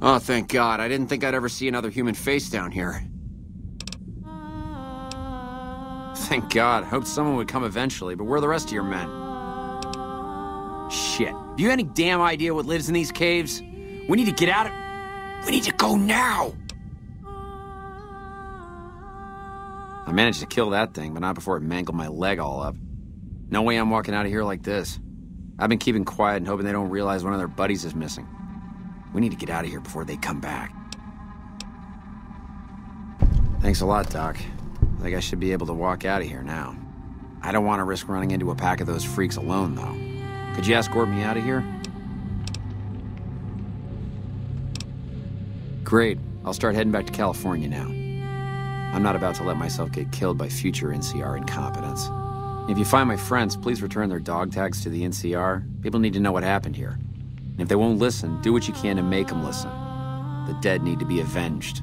Oh, thank God. I didn't think I'd ever see another human face down here. Thank God. Hoped someone would come eventually, but where are the rest of your men? Shit. Do you have any damn idea what lives in these caves? We need to get out of... We need to go now! I managed to kill that thing, but not before it mangled my leg all up. No way I'm walking out of here like this. I've been keeping quiet and hoping they don't realize one of their buddies is missing. We need to get out of here before they come back. Thanks a lot, Doc. I think I should be able to walk out of here now. I don't want to risk running into a pack of those freaks alone, though. Could you escort me out of here? Great. I'll start heading back to California now. I'm not about to let myself get killed by future NCR incompetence. If you find my friends, please return their dog tags to the NCR. People need to know what happened here. And if they won't listen, do what you can to make them listen. The dead need to be avenged.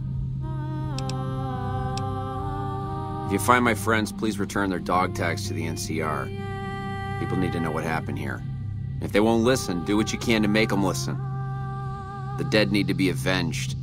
If you find my friends, please return their dog tags to the NCR. People need to know what happened here. If they won't listen, do what you can to make them listen. The dead need to be avenged.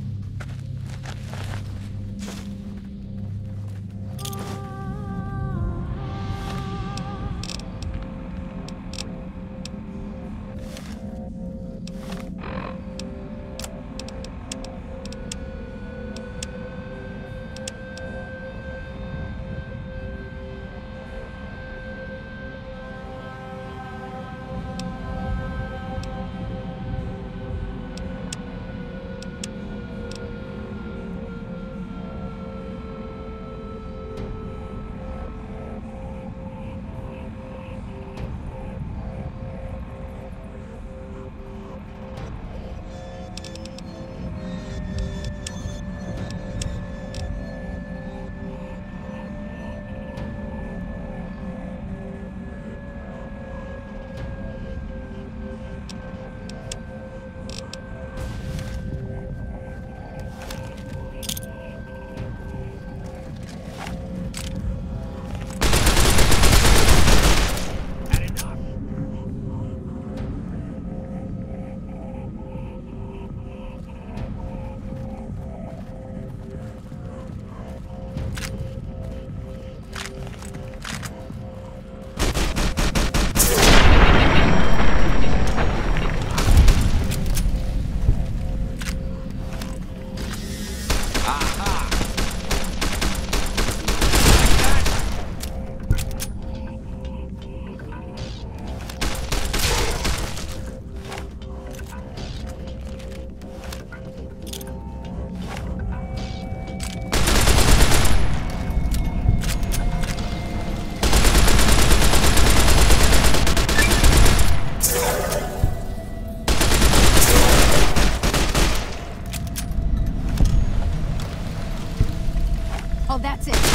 Oh, that's it.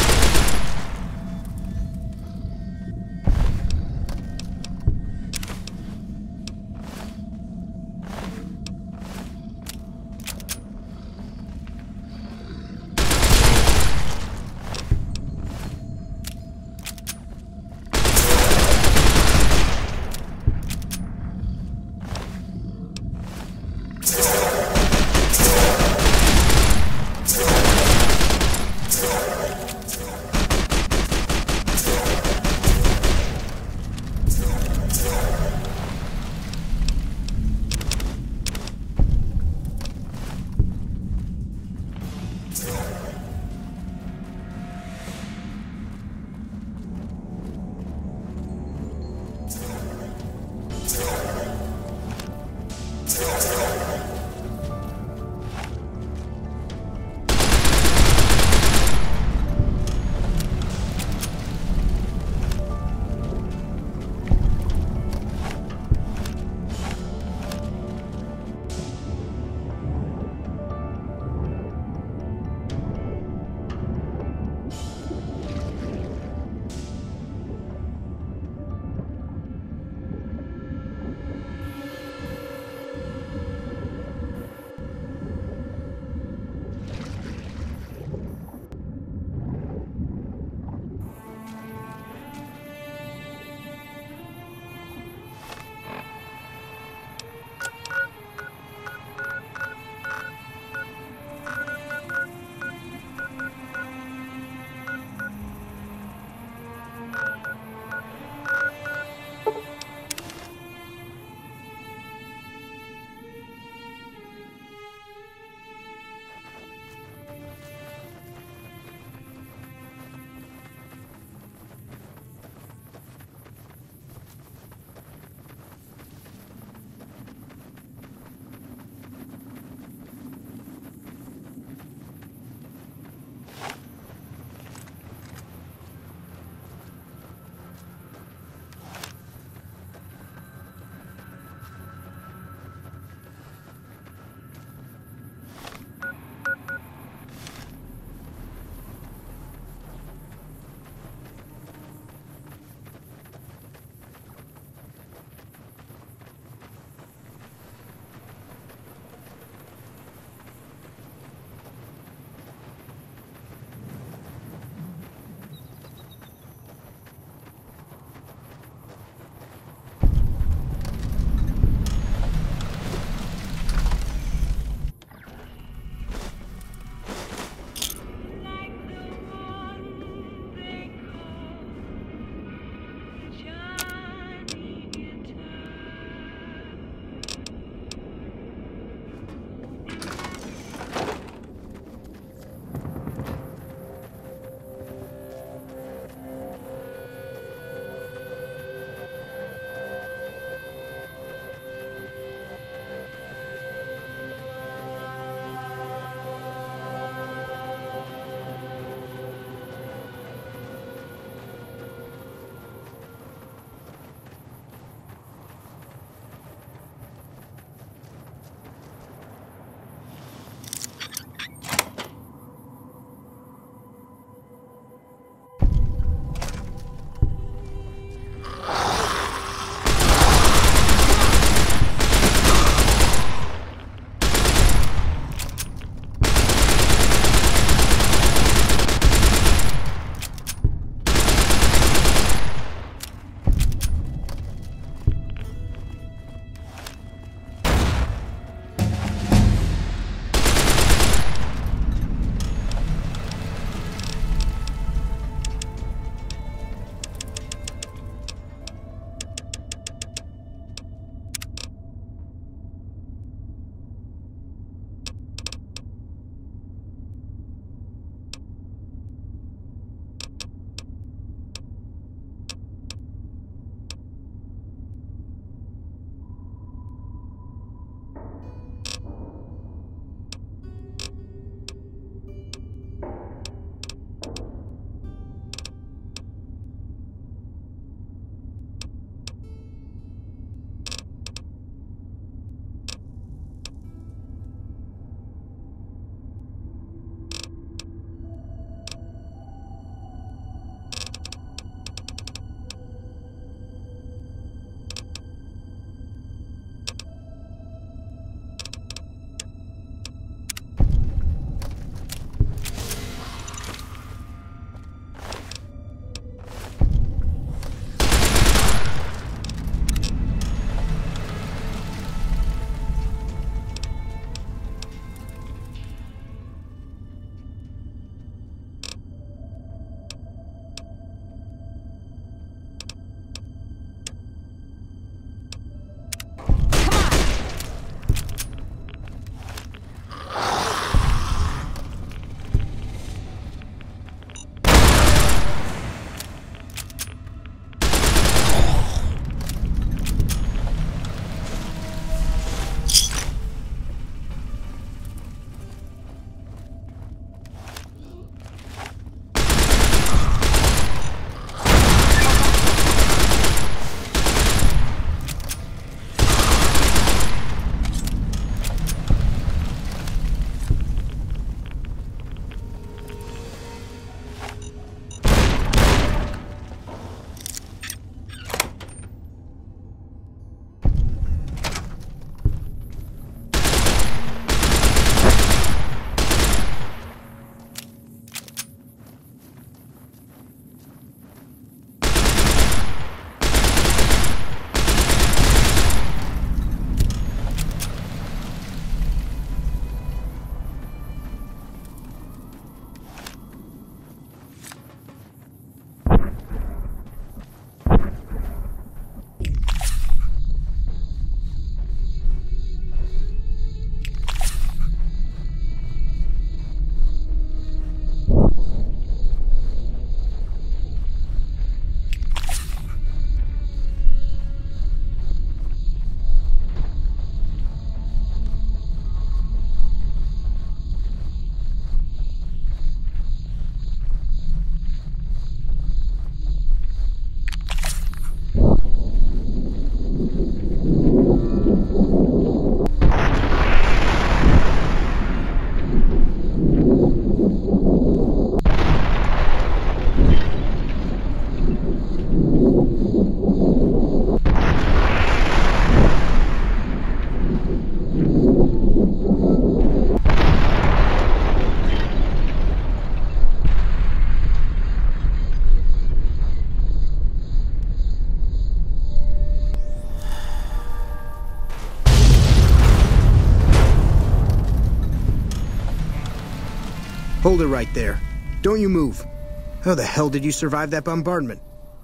Hold it right there. Don't you move. How the hell did you survive that bombardment?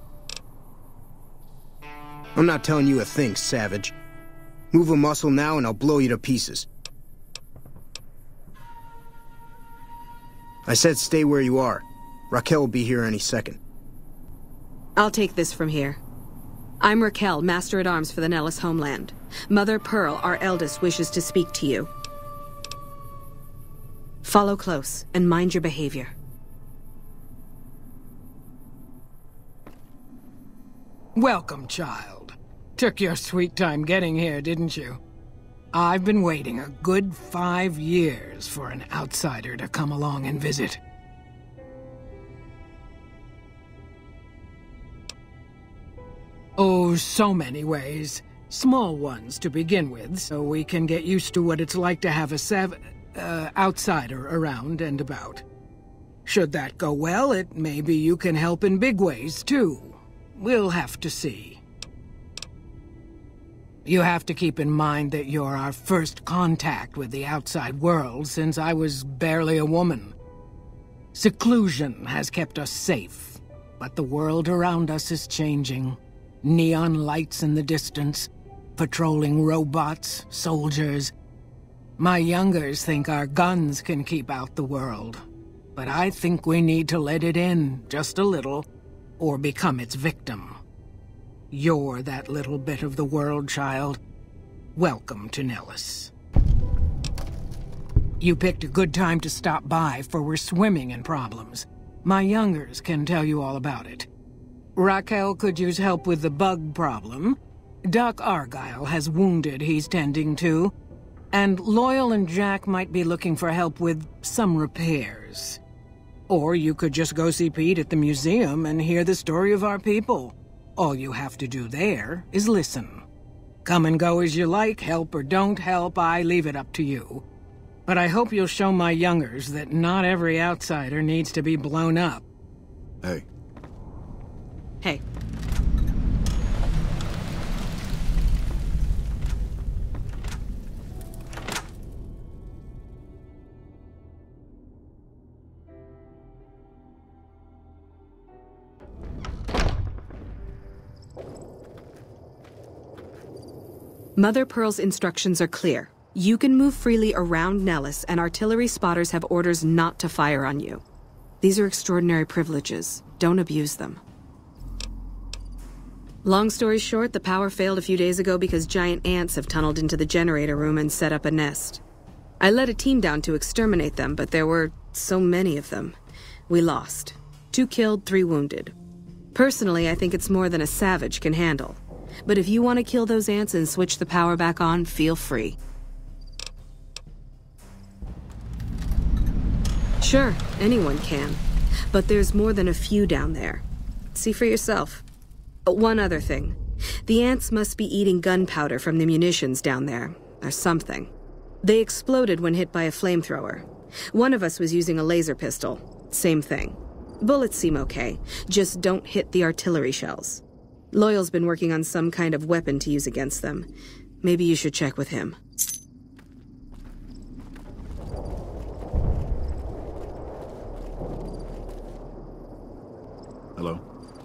I'm not telling you a thing, savage. Move a muscle now and I'll blow you to pieces. I said stay where you are. Raquel will be here any second. I'll take this from here. I'm Raquel, Master-at-Arms for the Nellis homeland. Mother Pearl, our eldest, wishes to speak to you. Follow close and mind your behavior. Welcome, child. Took your sweet time getting here, didn't you? I've been waiting a good 5 years for an outsider to come along and visit. Oh, so many ways. Small ones to begin with, so we can get used to what it's like to have a outsider around and about. Should that go well, maybe you can help in big ways, too. We'll have to see. You have to keep in mind that you're our first contact with the outside world since I was barely a woman. Seclusion has kept us safe, but the world around us is changing. Neon lights in the distance, patrolling robots, soldiers. My youngers think our guns can keep out the world, but I think we need to let it in just a little, or become its victim. You're that little bit of the world, child. Welcome to Nellis. You picked a good time to stop by, for we're swimming in problems. My youngers can tell you all about it. Raquel could use help with the bug problem. Doc Argyle has wounded he's tending to. And Loyal and Jack might be looking for help with some repairs. Or you could just go see Pete at the museum and hear the story of our people. All you have to do there is listen. Come and go as you like, help or don't help, I leave it up to you. But I hope you'll show my youngers that not every outsider needs to be blown up. Hey. Hey. Mother Pearl's instructions are clear. You can move freely around Nellis, and artillery spotters have orders not to fire on you. These are extraordinary privileges. Don't abuse them. Long story short, the power failed a few days ago because giant ants have tunneled into the generator room and set up a nest. I led a team down to exterminate them, but there were so many of them. We lost. 2 killed, 3 wounded. Personally, I think it's more than a savage can handle. But if you want to kill those ants and switch the power back on, feel free. Sure, anyone can. But there's more than a few down there. See for yourself. One other thing. The ants must be eating gunpowder from the munitions down there, or something. They exploded when hit by a flamethrower. One of us was using a laser pistol. Same thing. Bullets seem okay, just don't hit the artillery shells. Loyal's been working on some kind of weapon to use against them. Maybe you should check with him. Hello?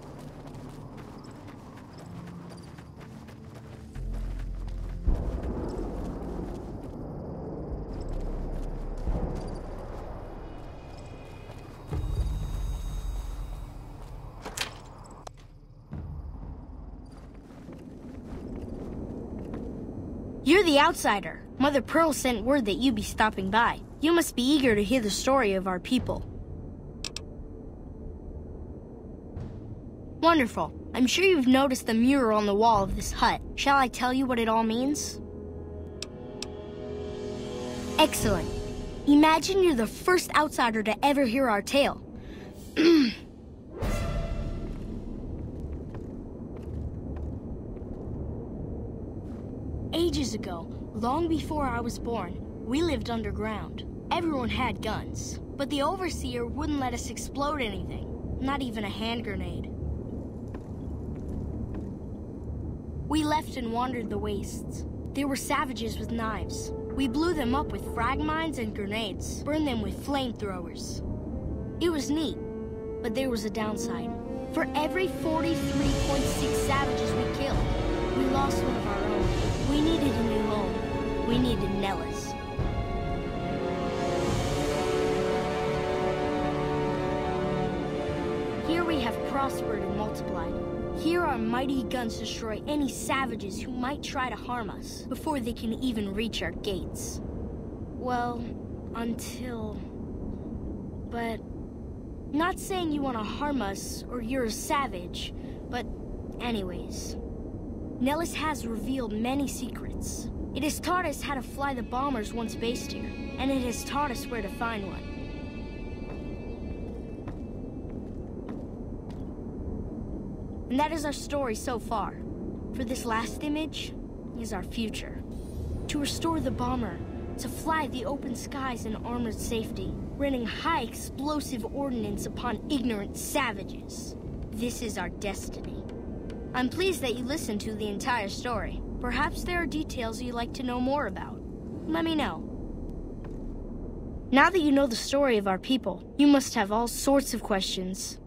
You're the outsider. Mother Pearl sent word that you'd be stopping by. You must be eager to hear the story of our people. Wonderful. I'm sure you've noticed the mural on the wall of this hut. Shall I tell you what it all means? Excellent. Imagine you're the first outsider to ever hear our tale. Ages ago, long before I was born, we lived underground. Everyone had guns, but the overseer wouldn't let us explode anything, not even a hand grenade. We left and wandered the wastes. There were savages with knives. We blew them up with frag mines and grenades, burned them with flamethrowers. It was neat, but there was a downside. For every 43.6 savages we killed, we lost one of our own. We needed a new home. We needed Nellis. Here we have prospered and multiplied. Here our mighty guns destroy any savages who might try to harm us before they can even reach our gates. Well, until... But... Not saying you want to harm us or you're a savage, but anyways. Nellis has revealed many secrets. It has taught us how to fly the bombers once based here, and it has taught us where to find one. And that is our story so far. For this last image is our future. To restore the bomber, to fly the open skies in armored safety, raining high explosive ordnance upon ignorant savages. This is our destiny. I'm pleased that you listened to the entire story. Perhaps there are details you'd like to know more about. Let me know. Now that you know the story of our people, you must have all sorts of questions.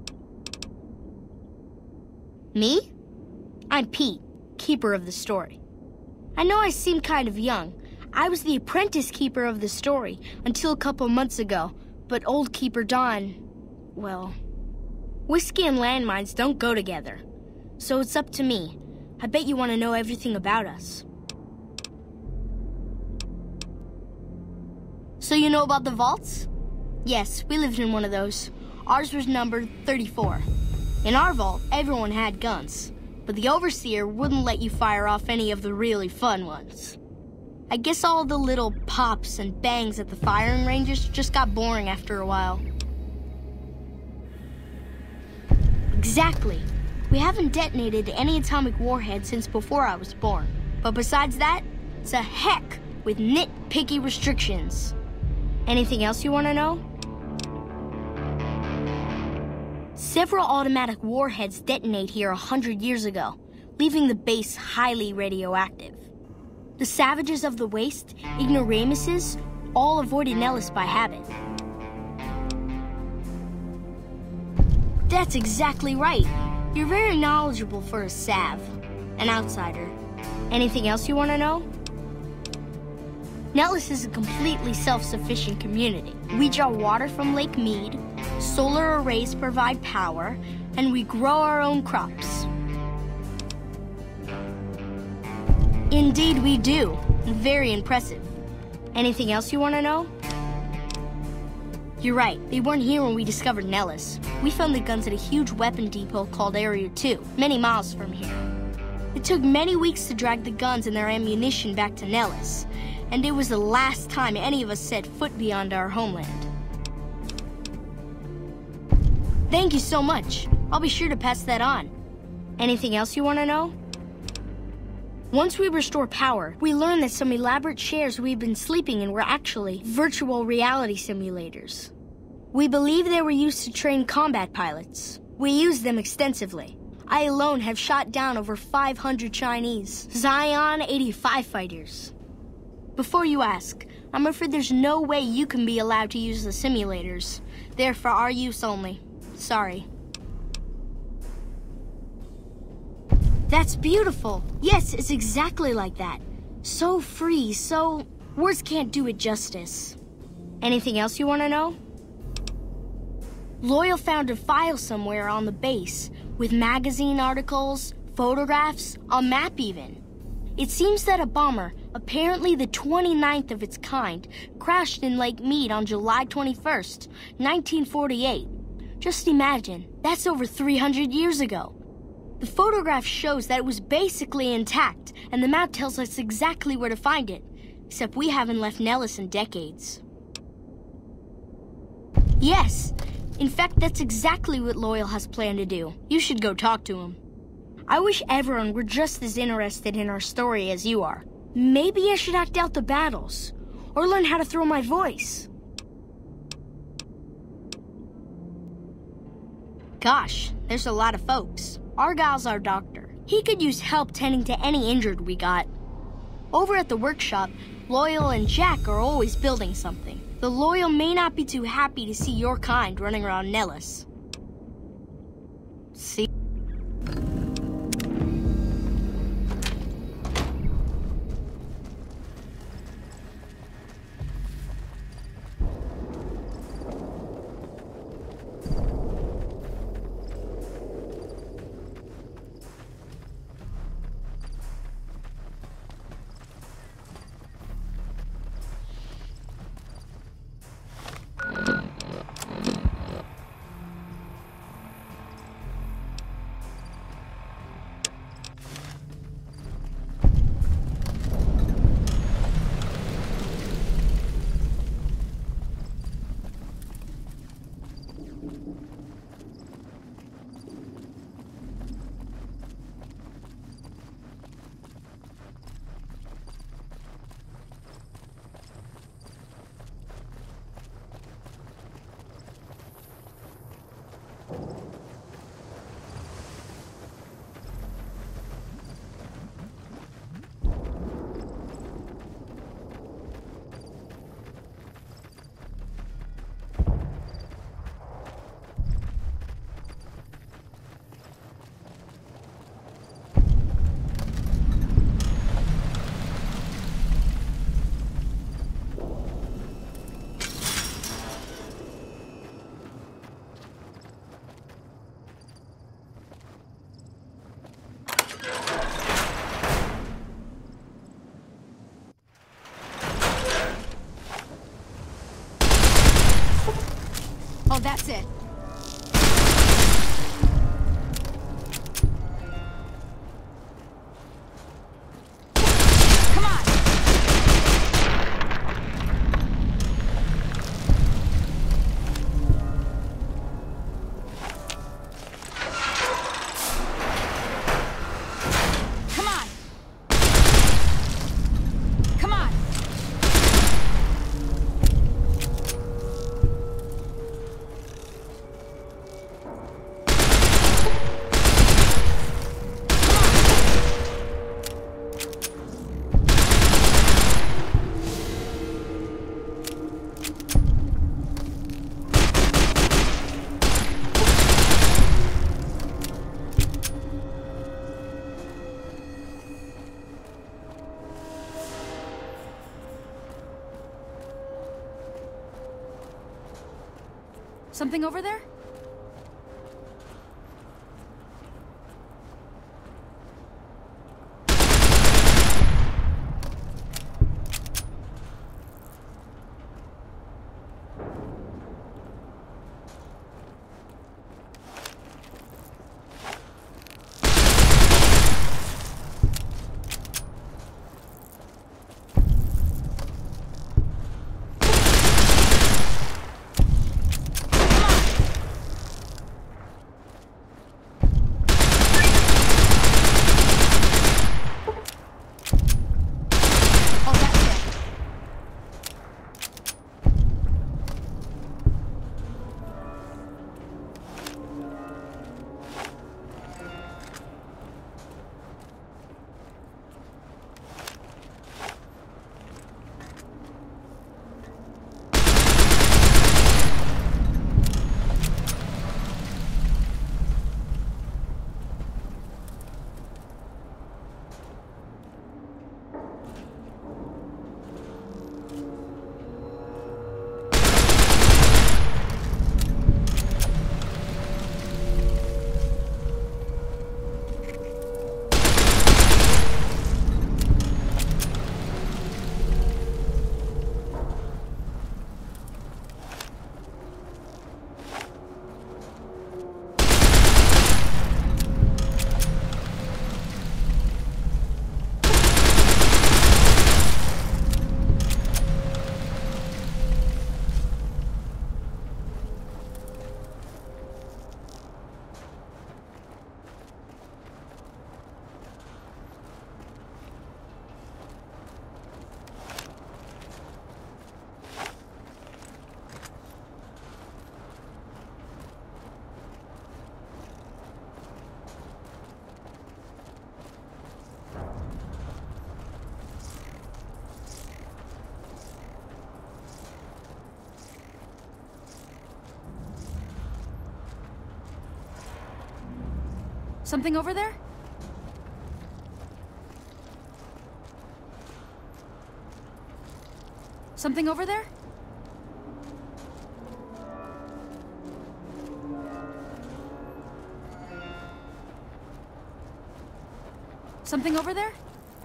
Me? I'm Pete, keeper of the story. I know I seem kind of young. I was the apprentice keeper of the story until a couple months ago, but old Keeper Don, well, whiskey and landmines don't go together. So it's up to me. I bet you want to know everything about us. So you know about the vaults? Yes, we lived in one of those. Ours was numbered 34. In our vault, everyone had guns, but the Overseer wouldn't let you fire off any of the really fun ones. I guess all the little pops and bangs at the firing ranges just got boring after a while. Exactly. We haven't detonated any atomic warheads since before I was born. But besides that, it's a heck with nitpicky restrictions. Anything else you want to know? Several automatic warheads detonate here 100 years ago, leaving the base highly radioactive. The savages of the Waste, ignoramuses, all avoided Nellis by habit. That's exactly right. You're very knowledgeable for a Sav, an outsider. Anything else you want to know? Nellis is a completely self-sufficient community. We draw water from Lake Mead, solar arrays provide power, and we grow our own crops. Indeed we do. Very impressive. Anything else you want to know? You're right, they weren't here when we discovered Nellis. We found the guns at a huge weapon depot called Area 2, many miles from here. It took many weeks to drag the guns and their ammunition back to Nellis, and it was the last time any of us set foot beyond our homeland. Thank you so much. I'll be sure to pass that on. Anything else you want to know? Once we restore power, we learn that some elaborate chairs we've been sleeping in were actually virtual reality simulators. We believe they were used to train combat pilots. We use them extensively. I alone have shot down over 500 Chinese Zion 85 fighters. Before you ask, I'm afraid there's no way you can be allowed to use the simulators. They're for our use only. Sorry. That's beautiful. Yes, it's exactly like that. So free, so... words can't do it justice. Anything else you want to know? Loyal found a file somewhere on the base with magazine articles, photographs, a map even. It seems that a bomber, apparently the 29th of its kind, crashed in Lake Mead on July 21st, 1948. Just imagine, that's over 300 years ago. The photograph shows that it was basically intact, and the map tells us exactly where to find it, except we haven't left Nellis in decades. Yes, in fact, that's exactly what Loyal has planned to do. You should go talk to him. I wish everyone were just as interested in our story as you are. Maybe I should act out the battles, or learn how to throw my voice. Gosh, there's a lot of folks. Argyle's our doctor. He could use help tending to any injured we got. Over at the workshop, Loyal and Jack are always building something. The Loyal may not be too happy to see your kind running around Nellis. See? Oh, that's it. Come on! Come on! Come on! Something over there? Something over there? Something over there? Something over there?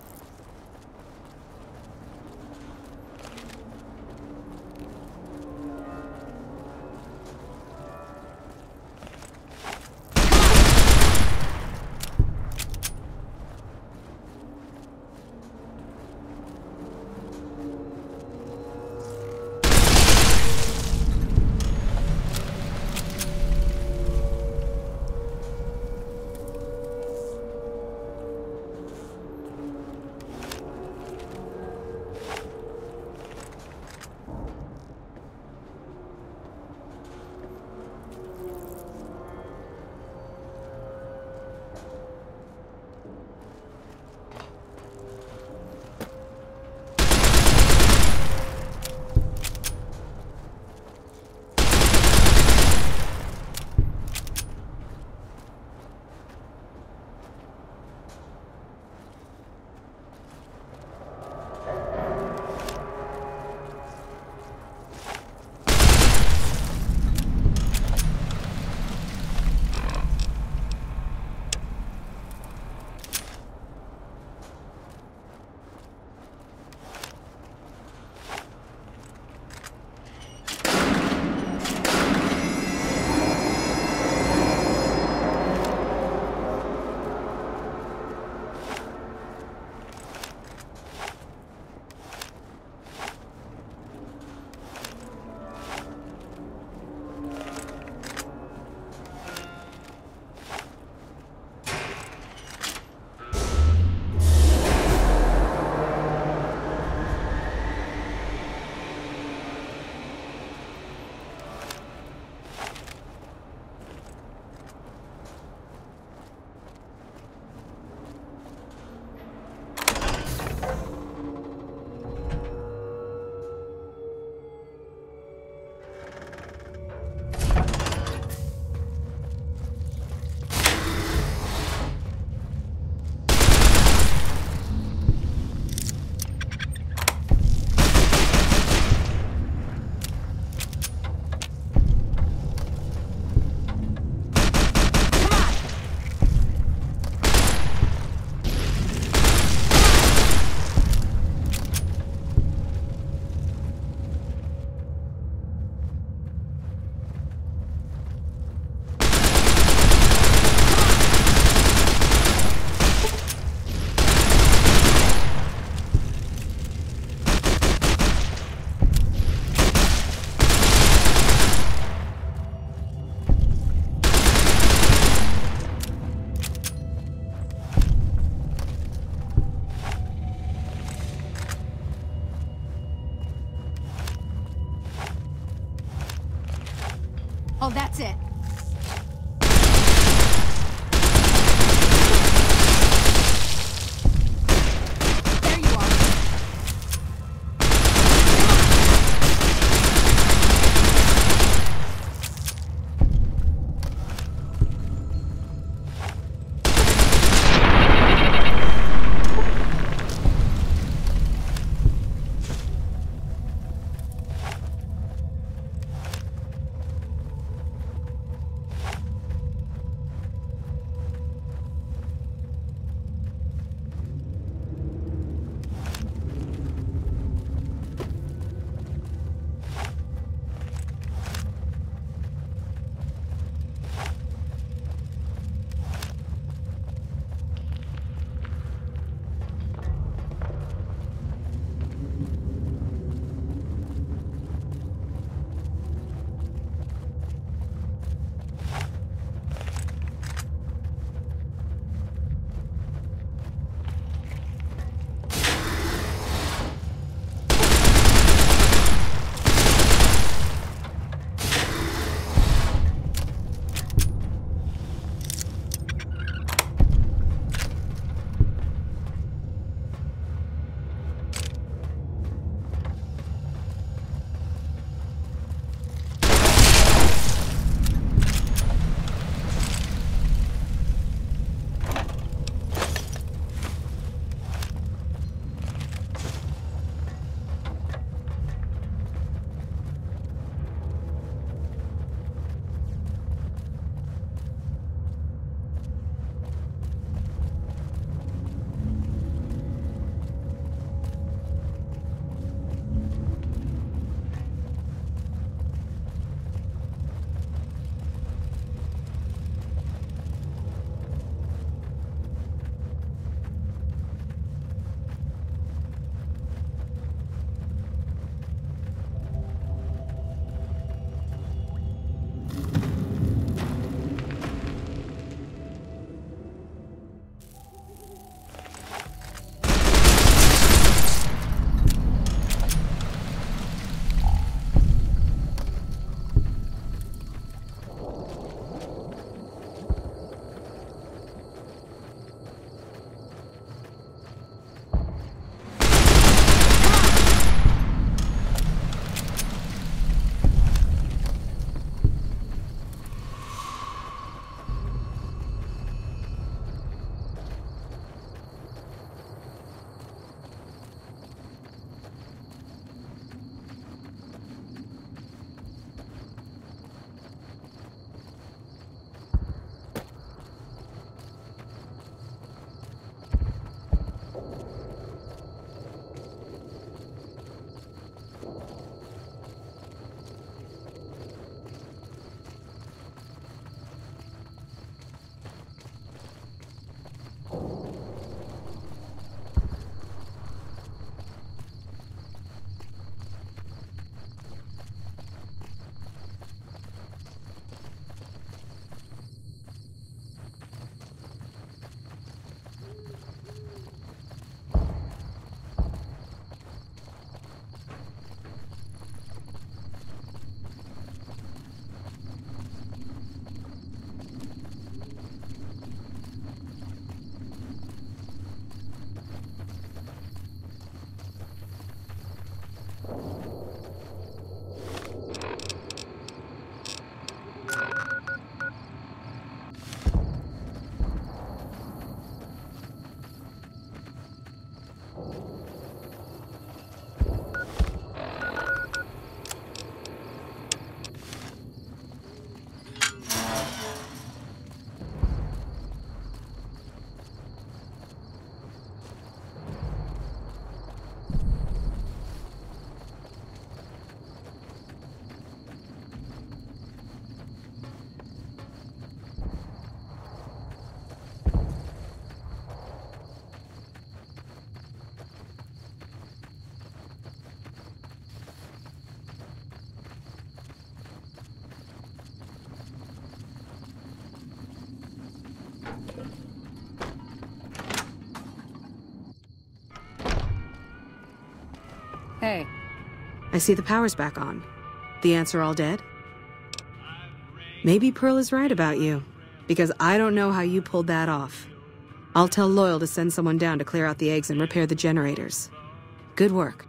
Oh, that's it. There you are. Hey. I see the power's back on. The ants are all dead? Maybe Pearl is right about you, because I don't know how you pulled that off. I'll tell Loyal to send someone down to clear out the eggs and repair the generators. Good work.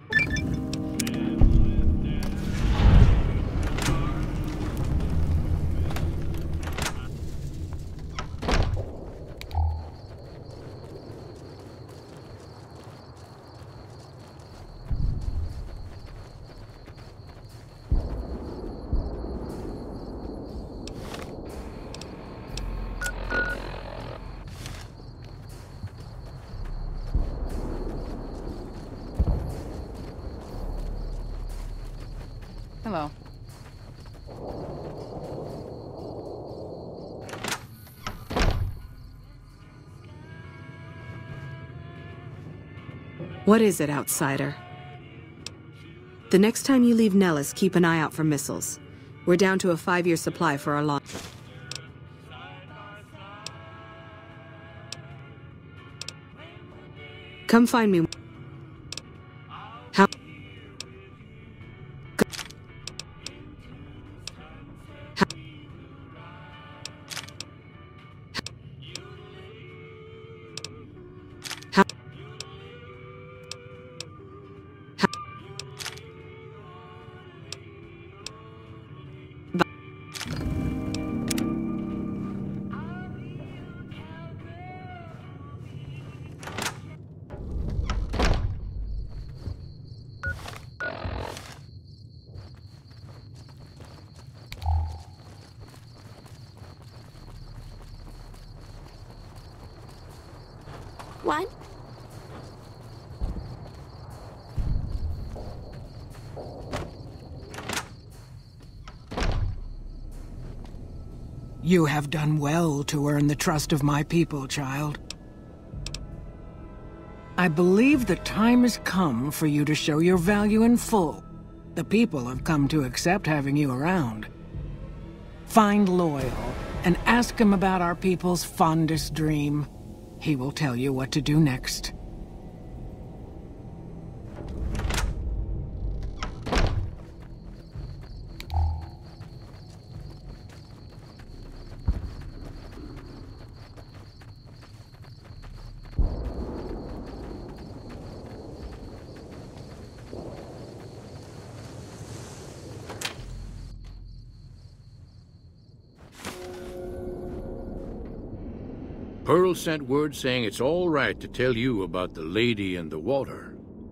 Hello. What is it, outsider? The next time you leave Nellis, keep an eye out for missiles. We're down to a 5-year supply for our launch. Come find me. How? What? You have done well to earn the trust of my people, child. I believe the time has come for you to show your value in full. The people have come to accept having you around. Find Loyal and ask him about our people's fondest dream. He will tell you what to do next. Pearl sent word saying it's all right to tell you about the lady in the water.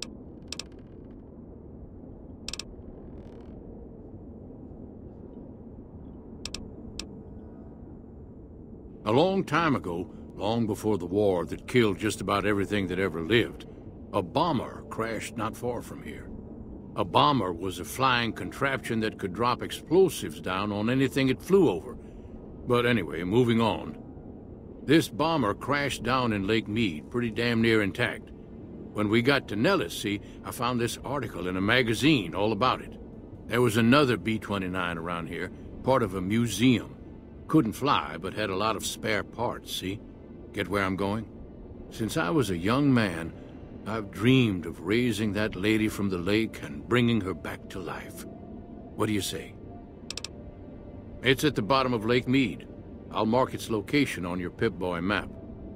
A long time ago, long before the war that killed just about everything that ever lived, a bomber crashed not far from here. A bomber was a flying contraption that could drop explosives down on anything it flew over. But anyway, moving on. This bomber crashed down in Lake Mead, pretty damn near intact. When we got to Nellis, see, I found this article in a magazine all about it. There was another B-29 around here, part of a museum. Couldn't fly, but had a lot of spare parts, see? Get where I'm going? Since I was a young man, I've dreamed of raising that lady from the lake and bringing her back to life. What do you say? It's at the bottom of Lake Mead. I'll mark its location on your Pip-Boy map.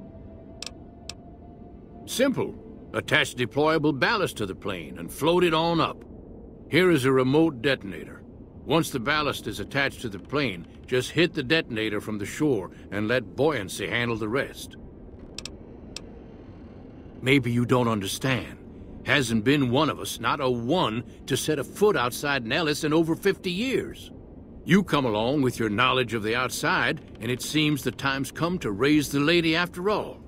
Simple. Attach deployable ballast to the plane and float it on up. Here is a remote detonator. Once the ballast is attached to the plane, just hit the detonator from the shore and let buoyancy handle the rest. Maybe you don't understand. Hasn't been one of us, not a one, to set a foot outside Nellis in over 50 years. You come along with your knowledge of the outside, and it seems the time's come to raise the lady after all.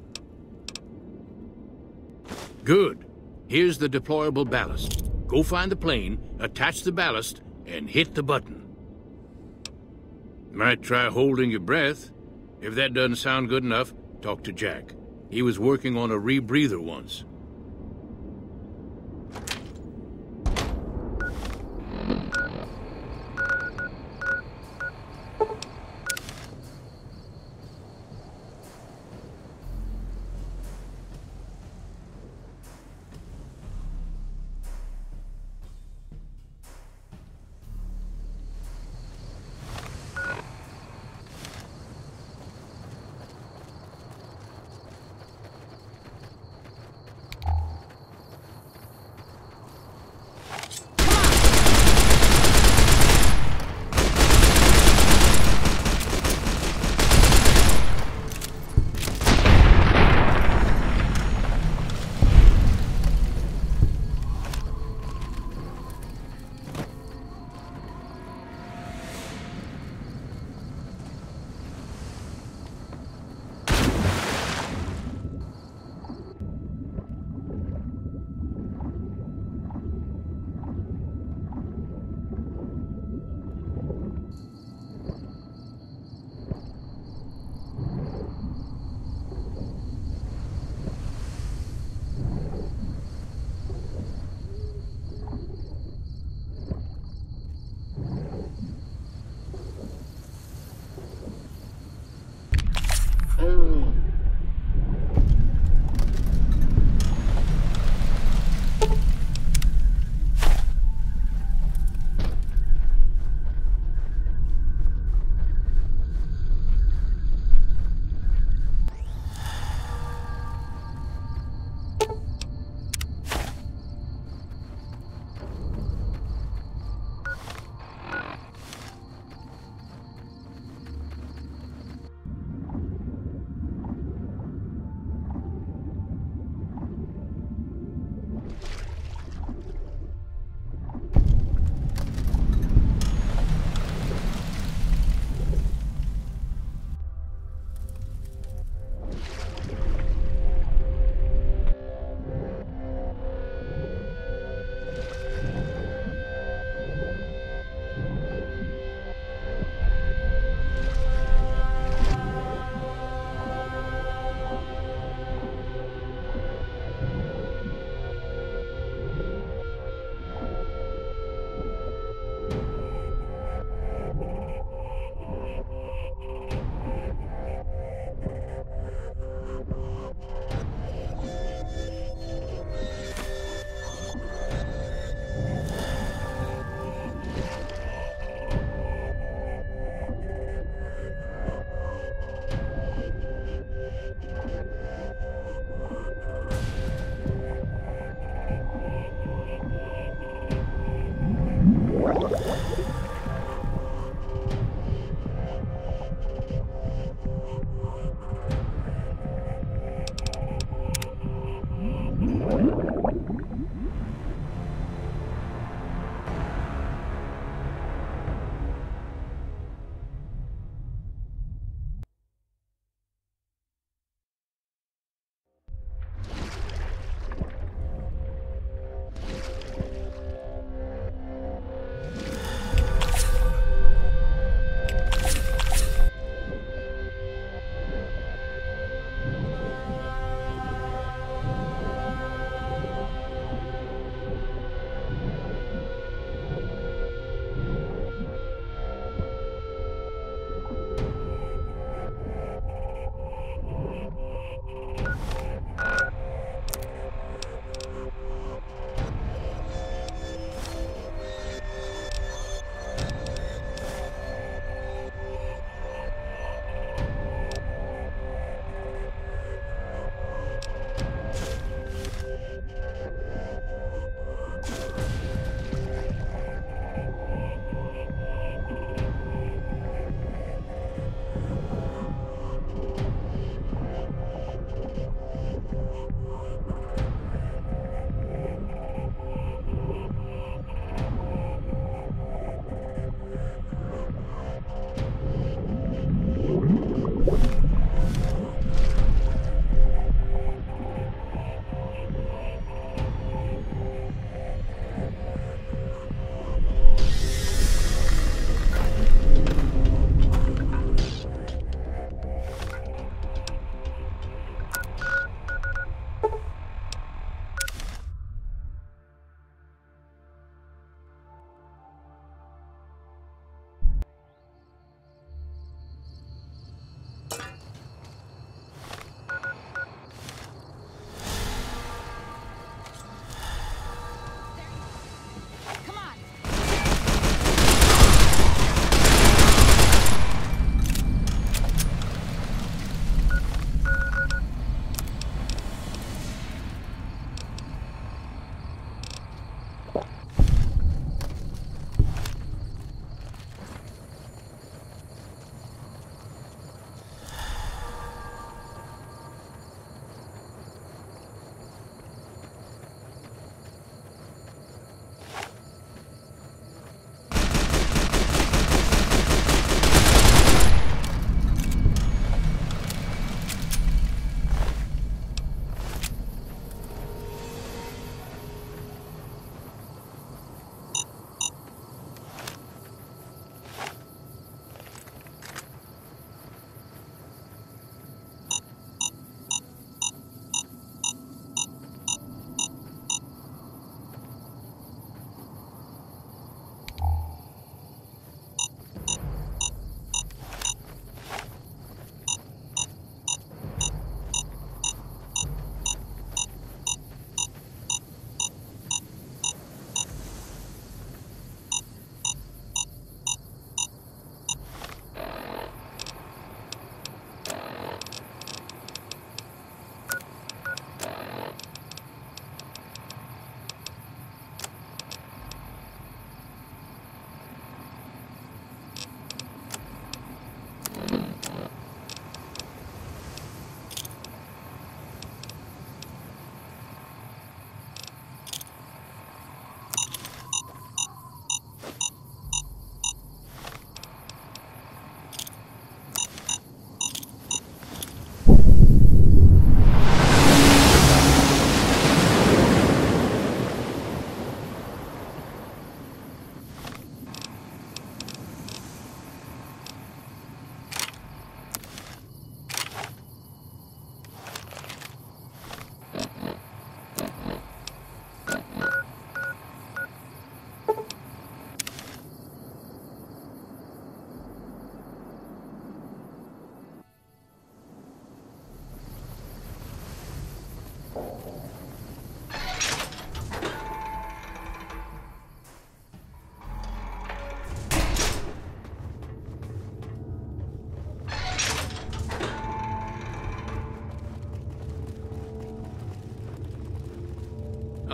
Good. Here's the deployable ballast. Go find the plane, attach the ballast, and hit the button. Might try holding your breath. If that doesn't sound good enough, talk to Jack. He was working on a rebreather once.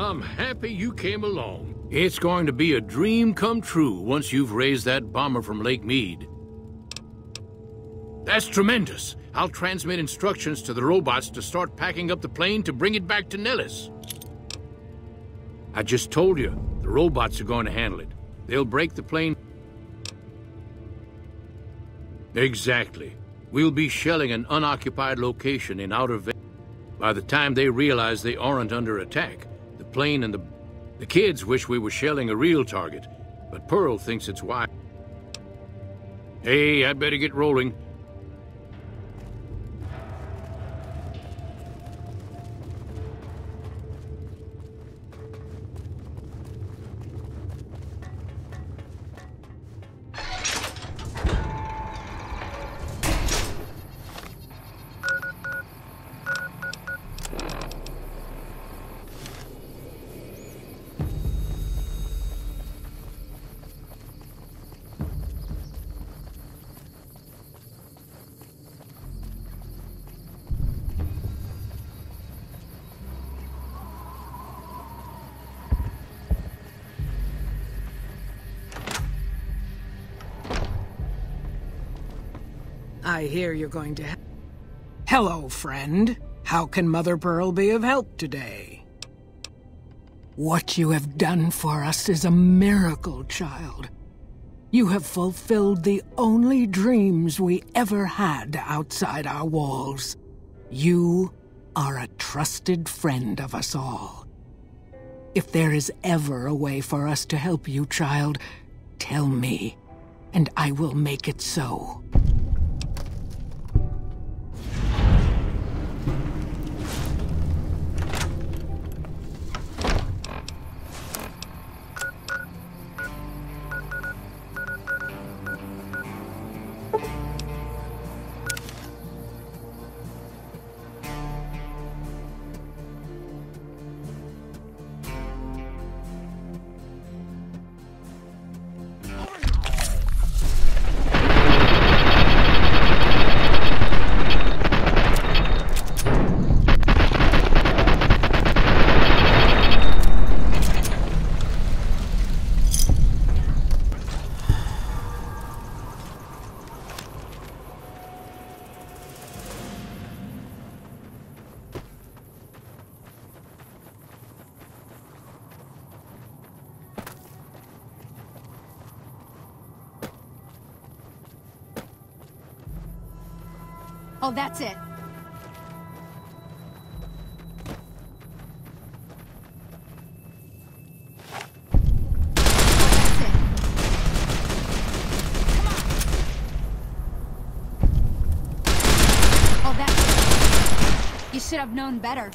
I'm happy you came along. It's going to be a dream come true once you've raised that bomber from Lake Mead. That's tremendous. I'll transmit instructions to the robots to start packing up the plane to bring it back to Nellis. I just told you, the robots are going to handle it. They'll break the plane. Exactly. We'll be shelling an unoccupied location in Outer Vegas. By the time they realize they aren't under attack, the plane and the kids wish we were shelling a real target, but Pearl thinks it's wise. Hey, I'd better get rolling. I hear you're going to... Hello, friend. How can Mother Pearl be of help today? What you have done for us is a miracle, child. You have fulfilled the only dreams we ever had outside our walls. You are a trusted friend of us all. If there is ever a way for us to help you, child, tell me, and I will make it so. Oh, that's it. Oh, that's it. You should have known better.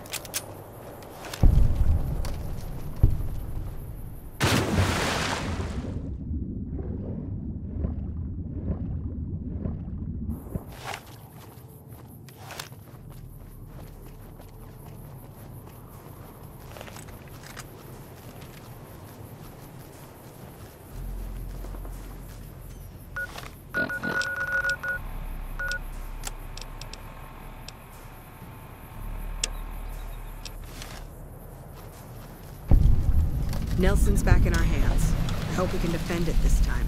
Nelson's back in our hands. I hope we can defend it this time.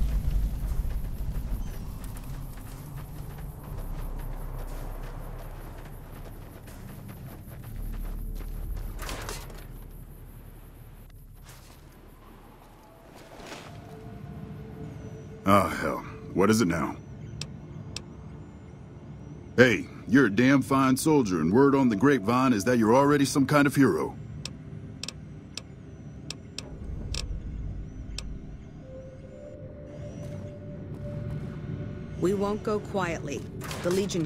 Oh, hell. What is it now? Hey, you're a damn fine soldier, and word on the grapevine is that you're already some kind of hero. We won't go quietly. The Legion...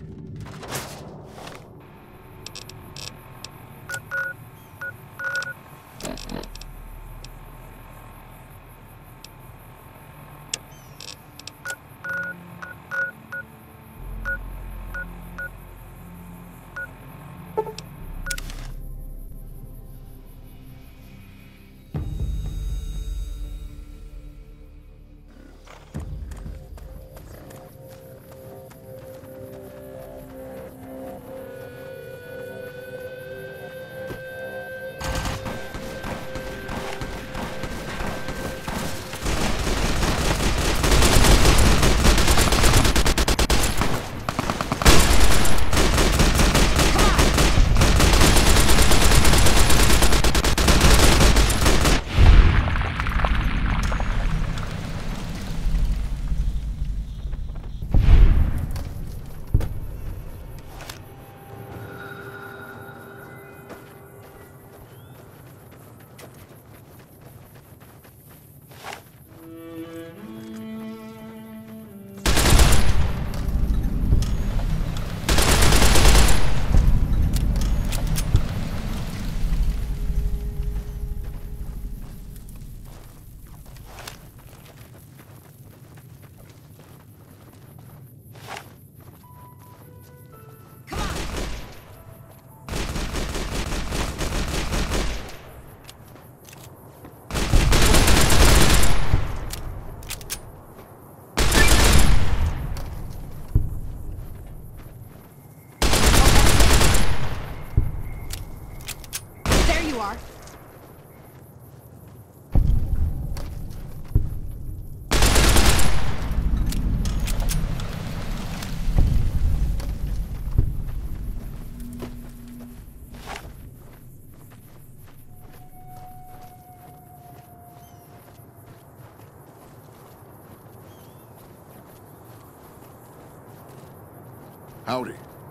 Howdy.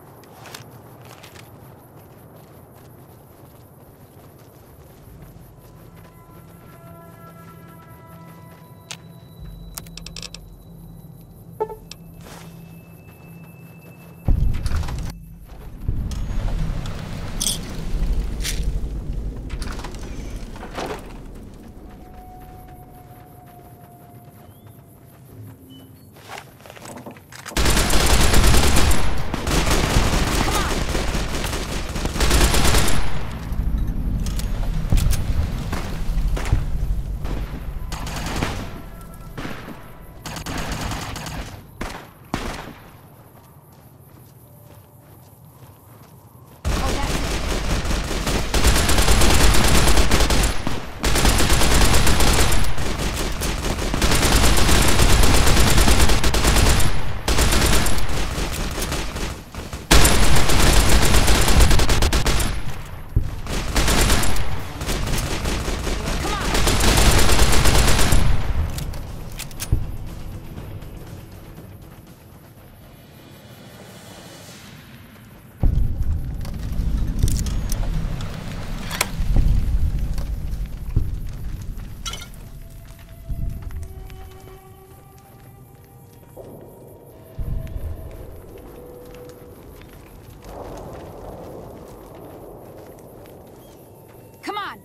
Come on!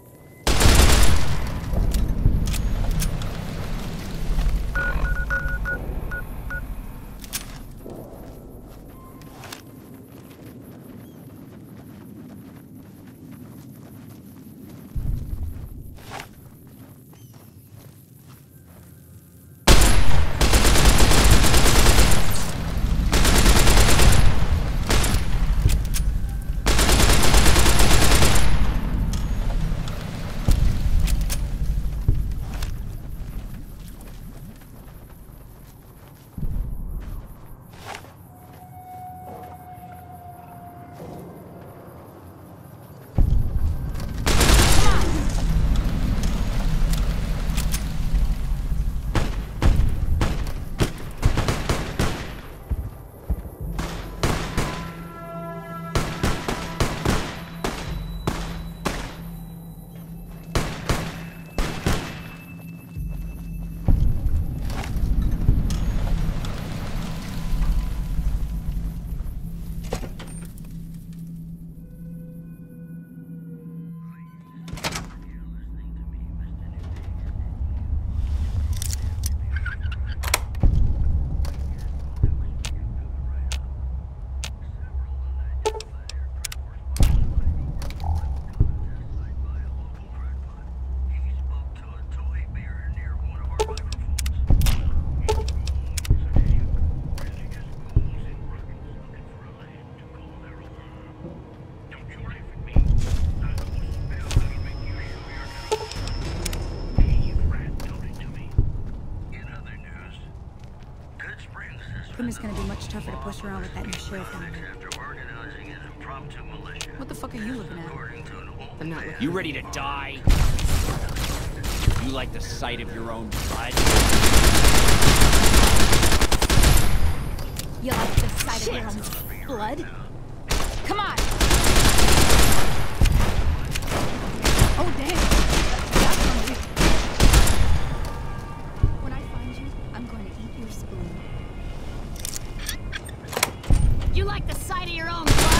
It's gonna be much tougher to push around with that new sheriff down there. What the fuck are you looking at? I'm not looking. You ready to die? You like the sight of your own blood? You like the sight of your own blood? Come on! Oh, damn! When I find you, I'm going to eat your spoon. You like the sight of your own blood?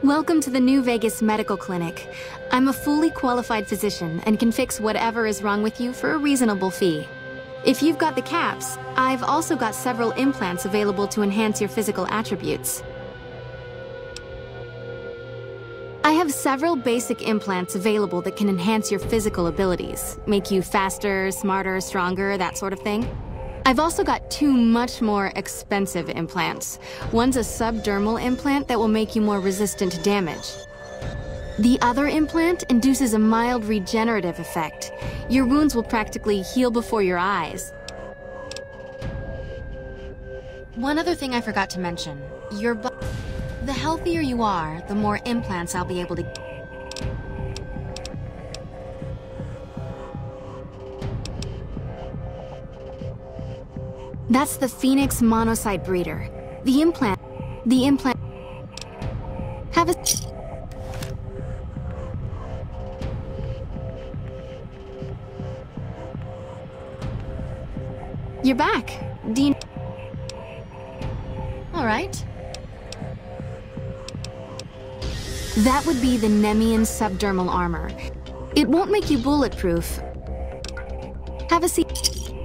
Welcome to the New Vegas Medical Clinic. I'm a fully qualified physician and can fix whatever is wrong with you for a reasonable fee. If you've got the caps, I've also got several implants available to enhance your physical attributes. I have several basic implants available that can enhance your physical abilities, make you faster, smarter, stronger, that sort of thing. I've also got two much more expensive implants. One's a subdermal implant that will make you more resistant to damage. The other implant induces a mild regenerative effect. Your wounds will practically heal before your eyes. One other thing I forgot to mention. The healthier you are, the more implants I'll be able to... That's the Phoenix monocyte breeder. The implant... Have a... You're back. Dean... All right. That would be the Nemean subdermal armor. It won't make you bulletproof. Have a seat.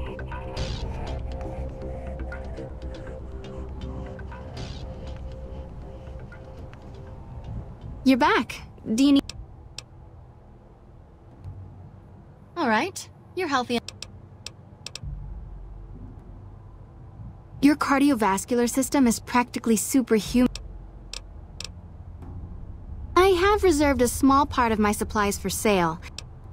You're back. Do you need... All right. You're healthy. Your cardiovascular system is practically superhuman. I have reserved a small part of my supplies for sale.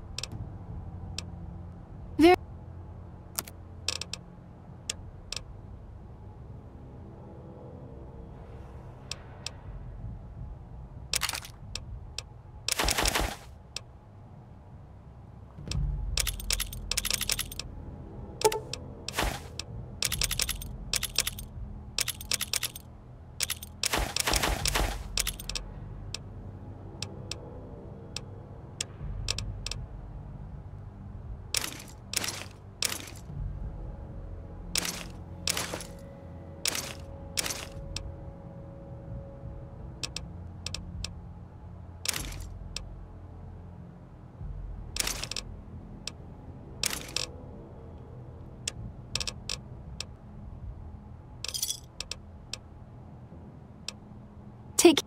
Take...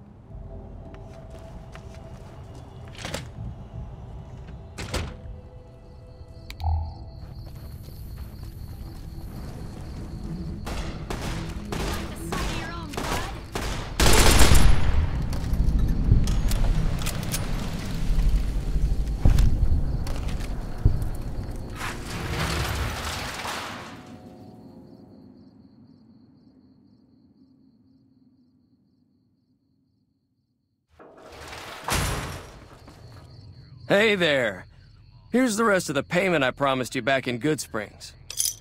Hey there. Here's the rest of the payment I promised you back in Goodsprings.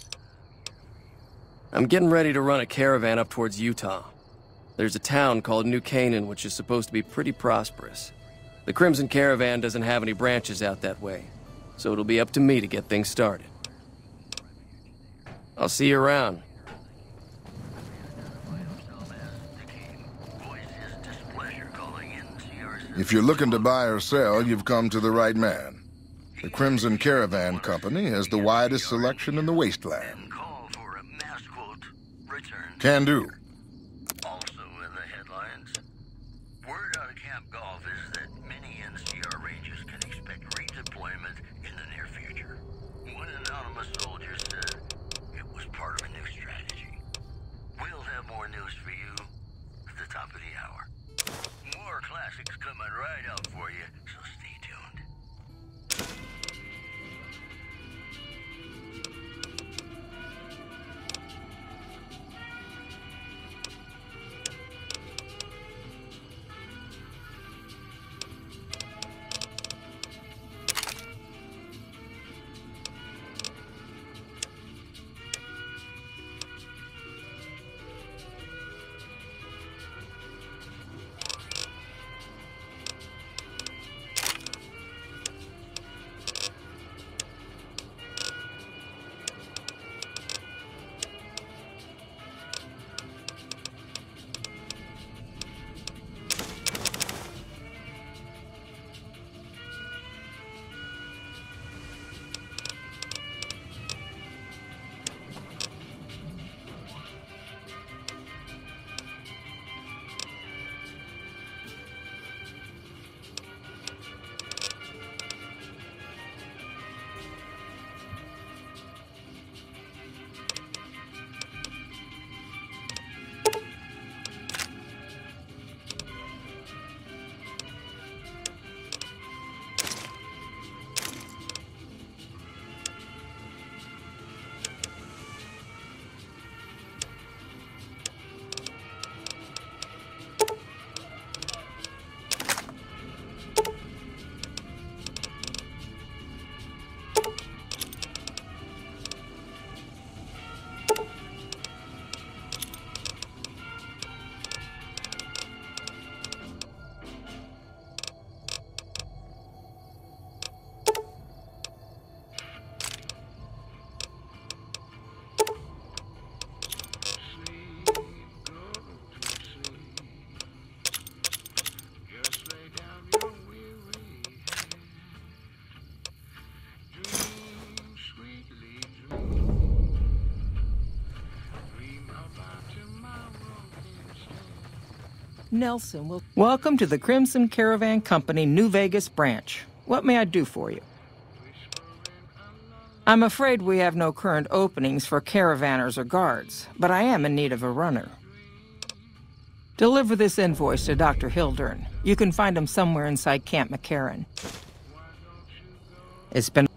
I'm getting ready to run a caravan up towards Utah. There's a town called New Canaan which is supposed to be pretty prosperous. The Crimson Caravan doesn't have any branches out that way, so it'll be up to me to get things started. I'll see you around. If you're looking to buy or sell, you've come to the right man. The Crimson Caravan Company has the widest selection in the wasteland. Can do. Also in the headlines, word out of Camp Golf is that many NCR Rangers can expect redeployment in the near future. One anonymous soldier said it was part of a new strategy. We'll have more news for you at the top of the hour. More classics coming right up for you, so stay tuned. Nelson will... Welcome to the Crimson Caravan Company, New Vegas branch. What may I do for you? I'm afraid we have no current openings for caravanners or guards, but I am in need of a runner. Deliver this invoice to Dr. Hildern. You can find him somewhere inside Camp McCarran. It's been...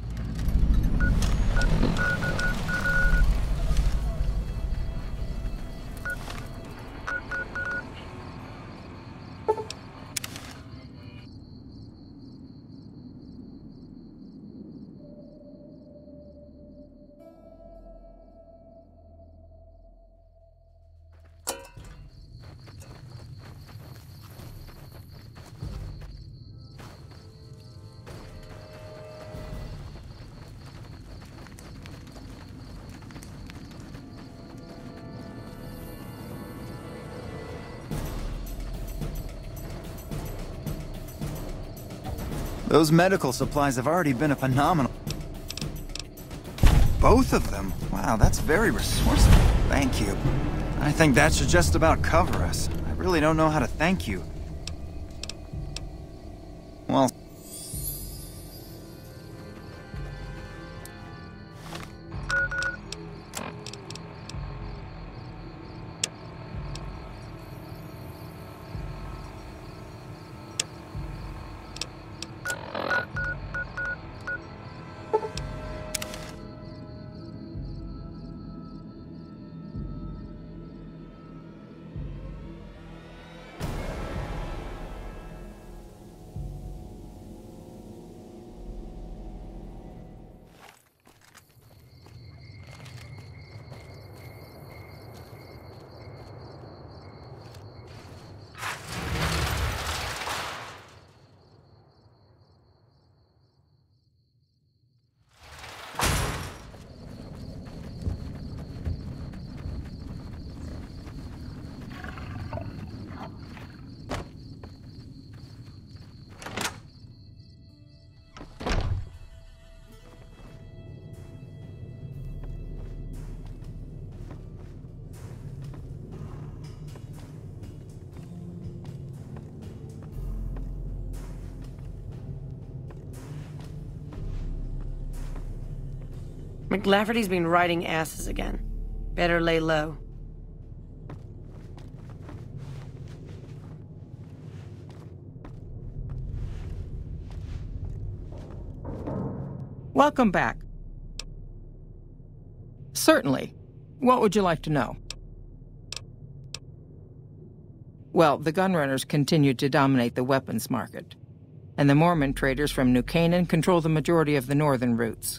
Those medical supplies have already been a phenomenal... Both of them? Wow, that's very resourceful. Thank you. I think that should just about cover us. I really don't know how to thank you. Well... McLafferty's been riding asses again. Better lay low. Welcome back. Certainly. What would you like to know? Well, the gunrunners continue to dominate the weapons market, and the Mormon traders from New Canaan control the majority of the northern routes.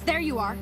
There you are.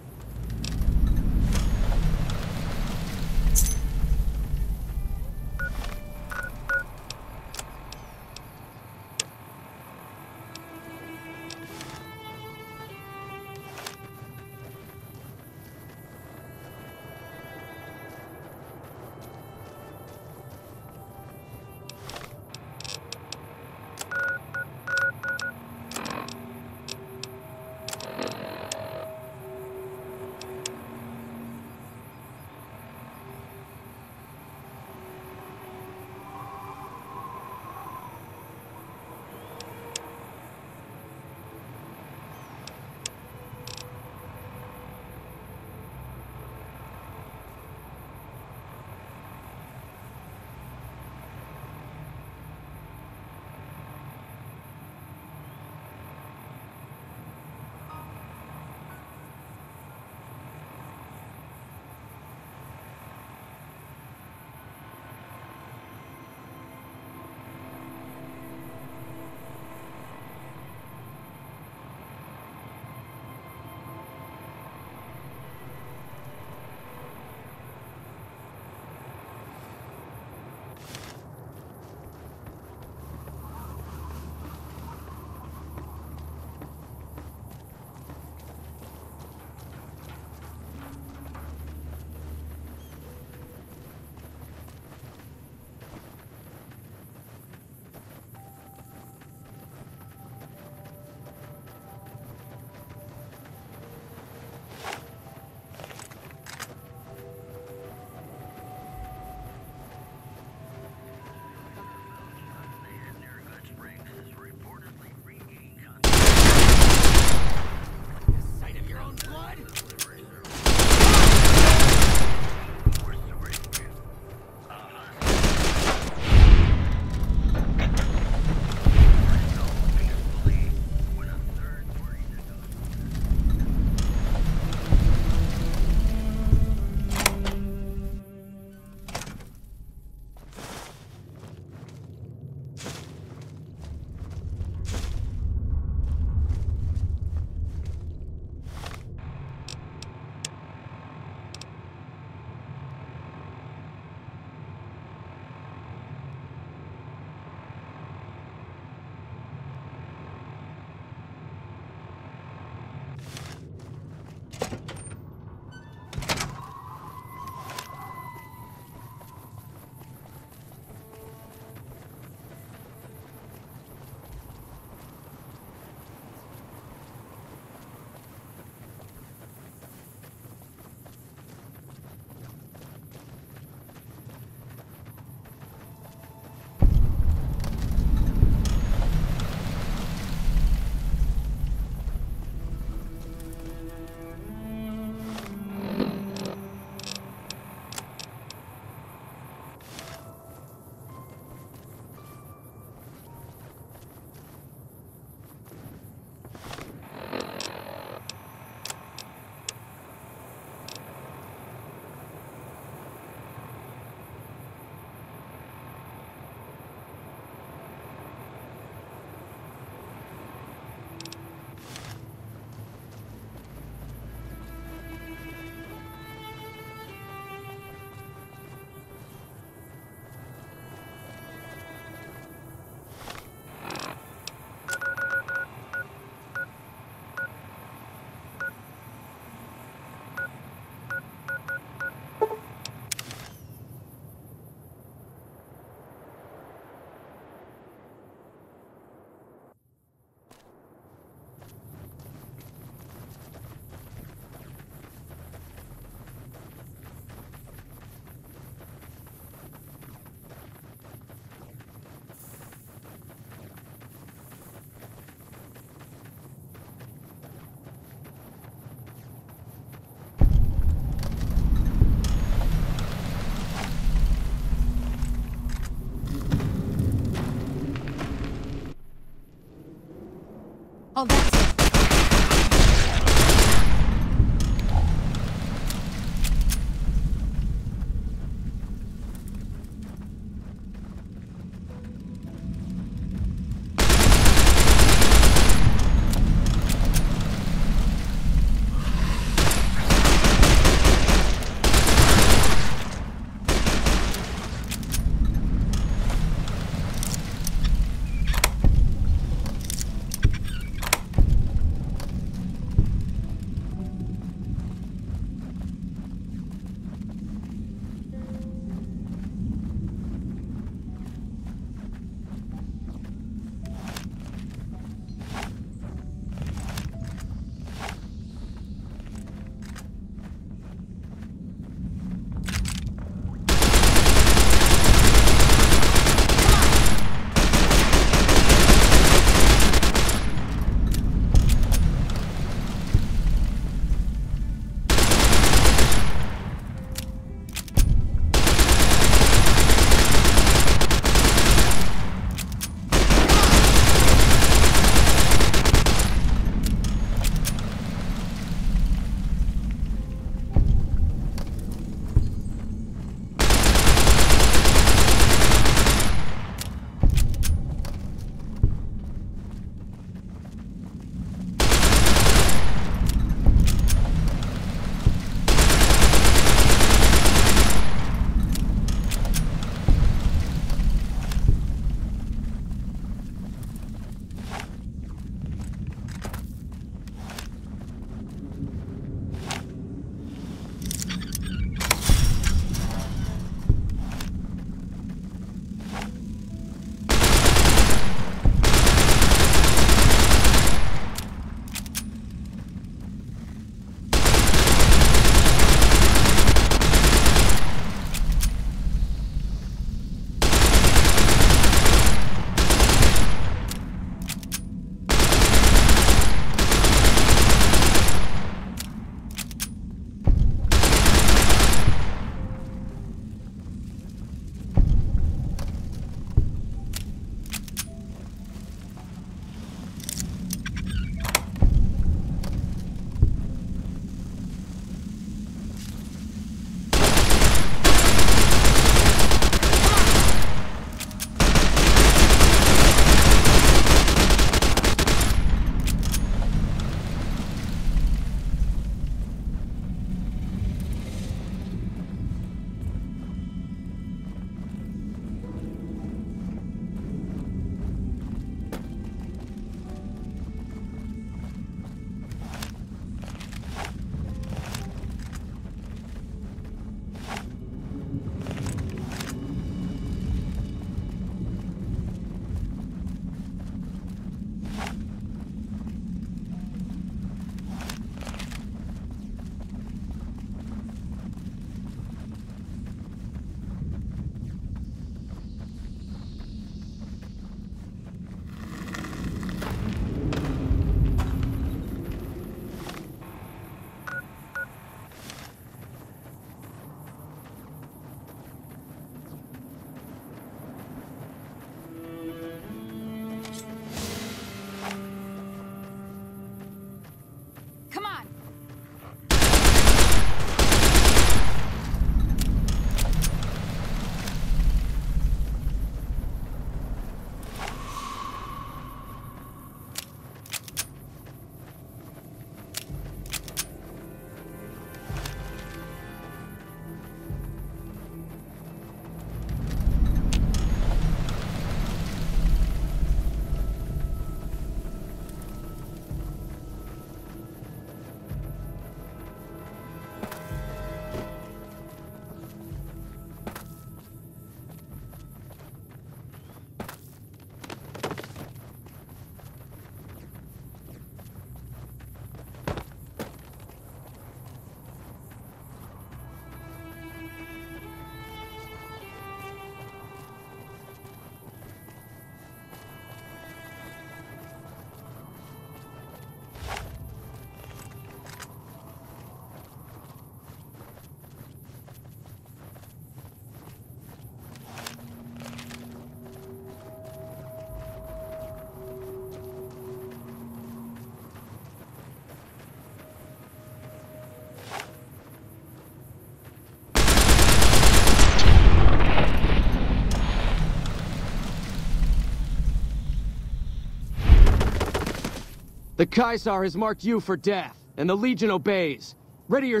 The Caesar has marked you for death, and the Legion obeys. Ready your...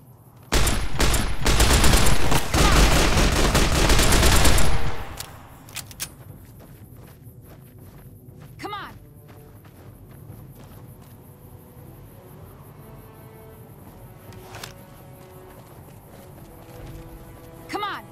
Come on! Come on!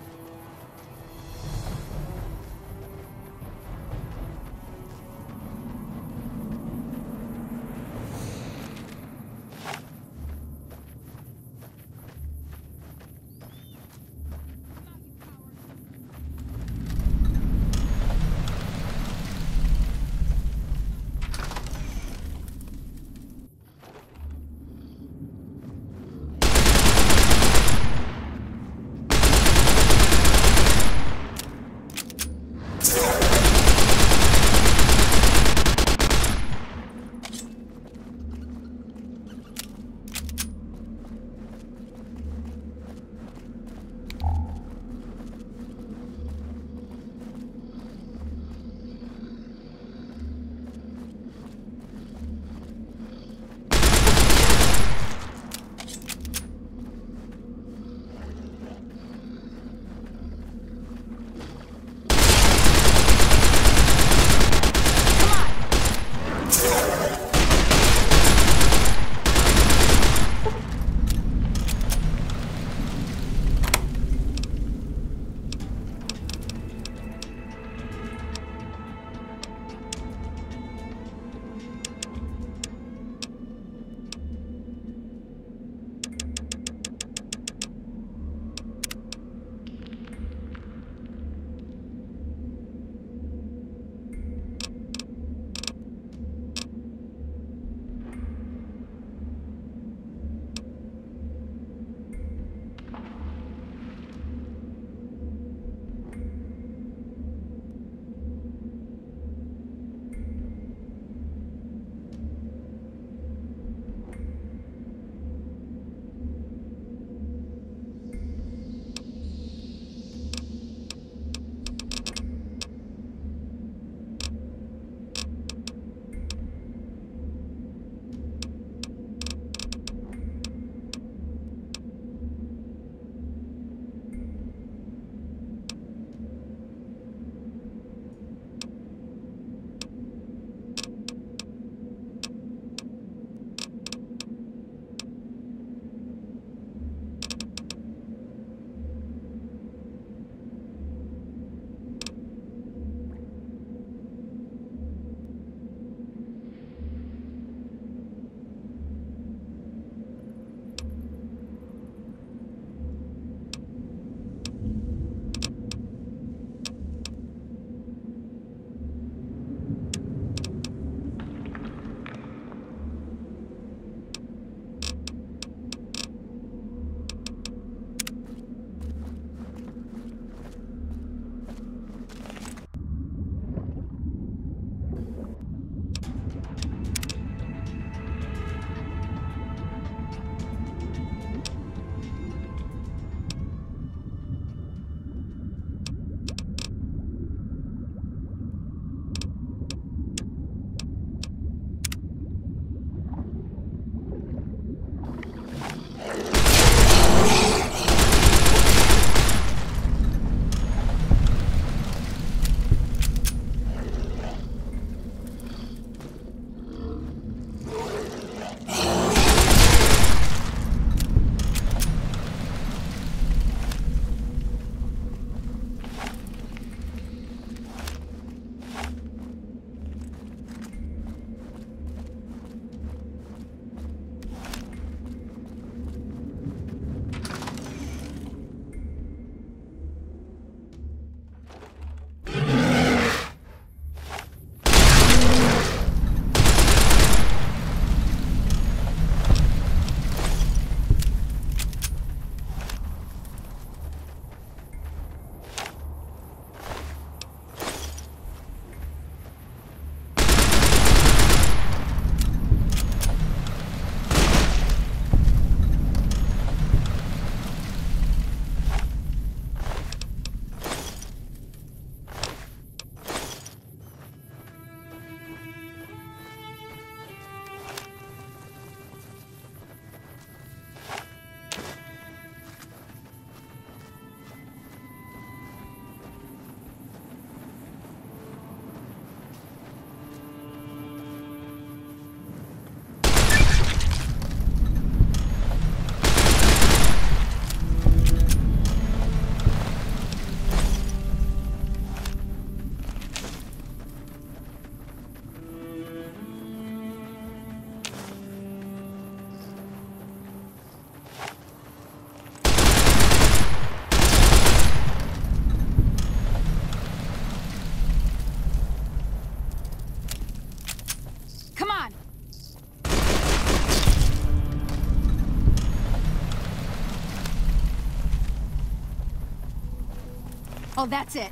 Oh, that's it.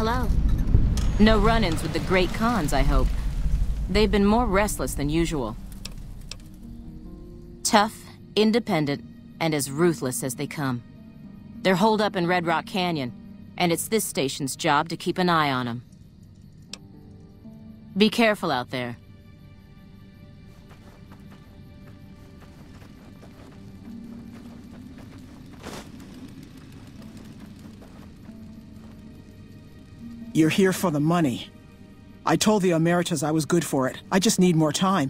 Hello. No run-ins with the Great Khans, I hope. They've been more restless than usual. Tough, independent, and as ruthless as they come. They're holed up in Red Rock Canyon, and it's this station's job to keep an eye on them. Be careful out there. You're here for the money. I told the Emeritus I was good for it. I just need more time.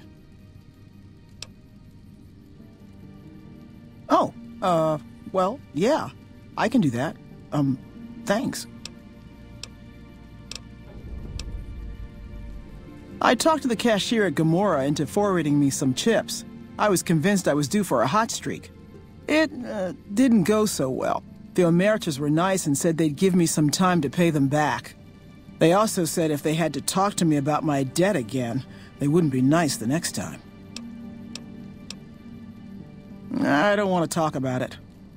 Oh, well, yeah. I can do that. Thanks. I talked to the cashier at Gamora into forwarding me some chips. I was convinced I was due for a hot streak. It, didn't go so well. The Emeritus were nice and said they'd give me some time to pay them back. They also said if they had to talk to me about my debt again, they wouldn't be nice the next time. I don't want to talk about it.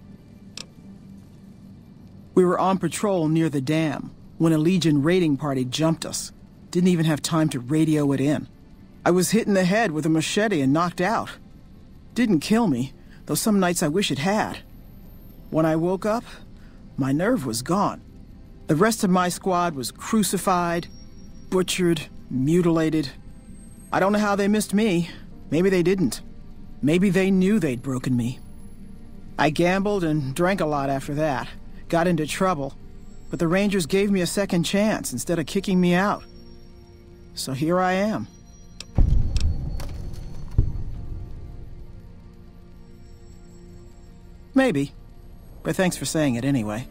We were on patrol near the dam when a Legion raiding party jumped us. Didn't even have time to radio it in. I was hit in the head with a machete and knocked out. Didn't kill me, though some nights I wish it had. When I woke up, my nerve was gone. The rest of my squad was crucified, butchered, mutilated. I don't know how they missed me. Maybe they didn't. Maybe they knew they'd broken me. I gambled and drank a lot after that. Got into trouble. But the Rangers gave me a second chance instead of kicking me out. So here I am. Maybe. But thanks for saying it anyway.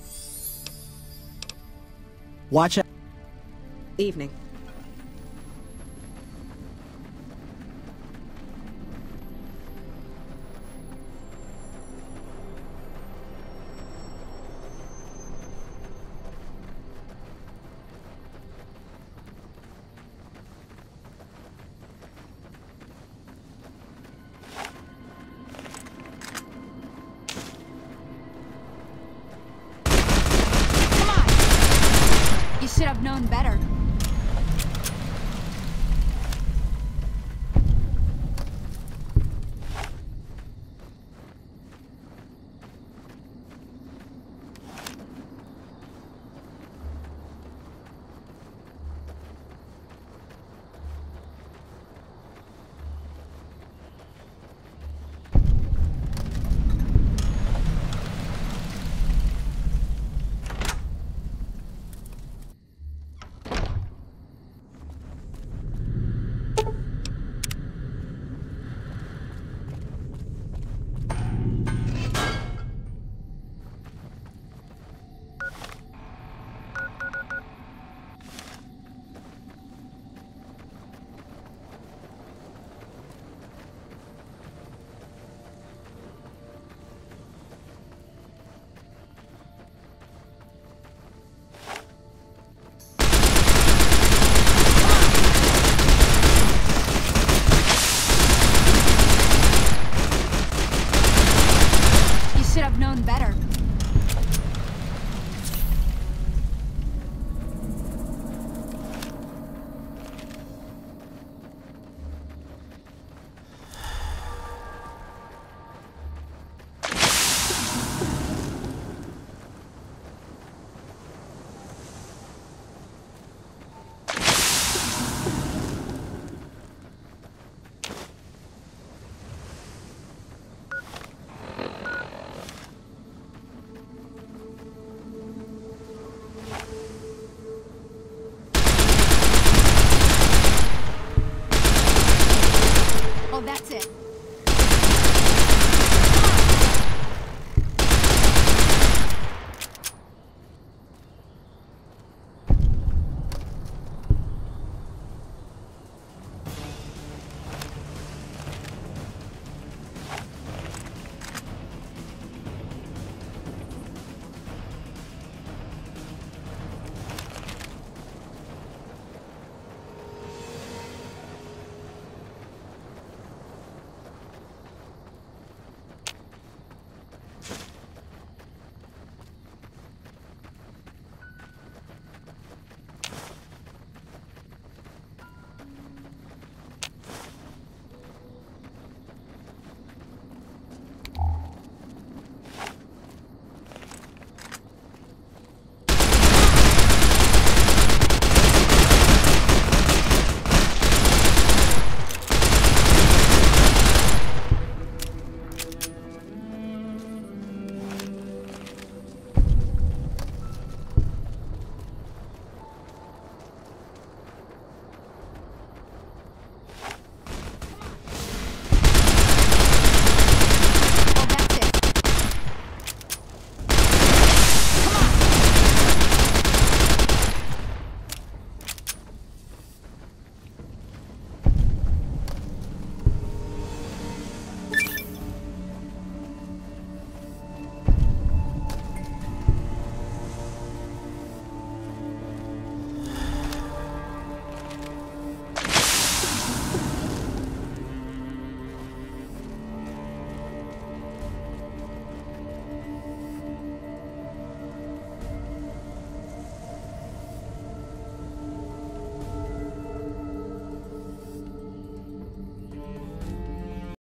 Watch out. Evening. You should have known better.